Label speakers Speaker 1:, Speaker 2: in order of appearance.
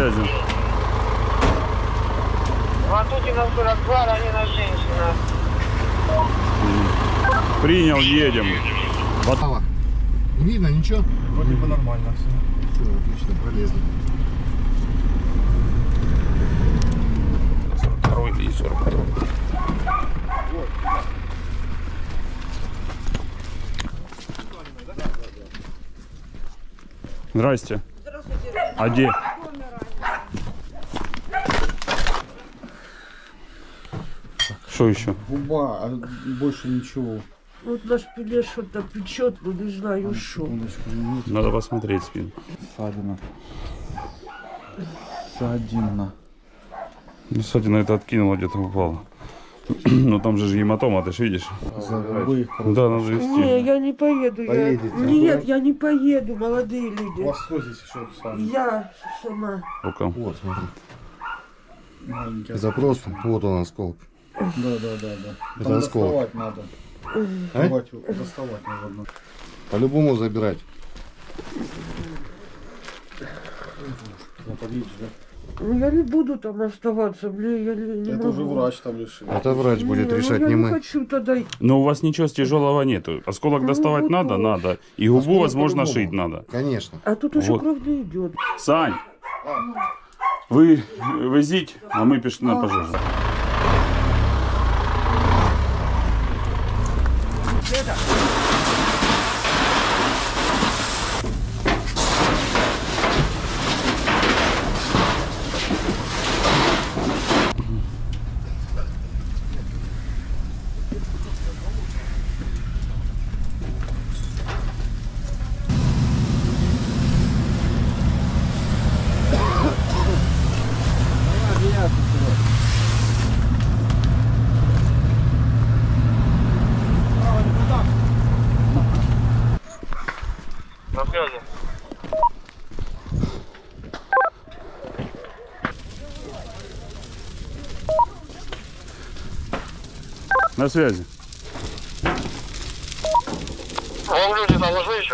Speaker 1: связи.
Speaker 2: Ватутина 42, ранена женщина.
Speaker 1: Принял, едем.
Speaker 3: Не видно ничего?
Speaker 4: Вроде бы нормально все.
Speaker 3: Все, отлично, пролезли.
Speaker 1: 42 и 42. Здрасте.
Speaker 2: Здравствуйте.
Speaker 1: А где? Что еще?
Speaker 4: Губа, а больше ничего.
Speaker 2: Вот на спине что-то печет, но не знаю что.
Speaker 4: Секундочку, нет.
Speaker 1: Надо посмотреть спину.
Speaker 4: Ссадина. Ссадина.
Speaker 1: Ну, ссадина это откинула, где-то упала. Ну там же гематома, ты ж видишь?
Speaker 4: Губы.
Speaker 1: Да, надо вести.
Speaker 2: Не, я не поеду.
Speaker 4: Поедете?
Speaker 2: Нет, я не поеду, молодые люди.
Speaker 4: У вас что здесь еще сами?
Speaker 2: Я сама.
Speaker 1: Рукам.
Speaker 3: Вот, смотри.
Speaker 4: Маленький.
Speaker 3: Это просто, вот он осколок.
Speaker 4: Да.
Speaker 3: Это
Speaker 4: Там
Speaker 3: осколок.
Speaker 4: доставать надо. Доставать надо.
Speaker 3: По-любому забирать.
Speaker 4: Подъедешь, да?
Speaker 2: Ну я не буду там оставаться, блин, я не
Speaker 4: Это уже
Speaker 2: могу.
Speaker 4: врач там решил.
Speaker 3: Это врач будет решать,
Speaker 2: я
Speaker 3: не
Speaker 2: не
Speaker 3: мы.
Speaker 2: хочу тогда.
Speaker 1: Но у вас ничего с тяжелого нету. Осколок
Speaker 2: Ну,
Speaker 1: доставать
Speaker 2: вот
Speaker 1: надо,
Speaker 2: вот.
Speaker 1: надо. И губу,
Speaker 3: Осколок
Speaker 1: возможно,
Speaker 3: по-любому.
Speaker 1: шить надо.
Speaker 3: Конечно.
Speaker 2: А тут уже
Speaker 1: Вот.
Speaker 2: кровь не идет.
Speaker 1: Сань, вы везите, а мы пишем на пожежу.
Speaker 2: На связи.
Speaker 1: На связи.
Speaker 2: Вон люди наложи еще.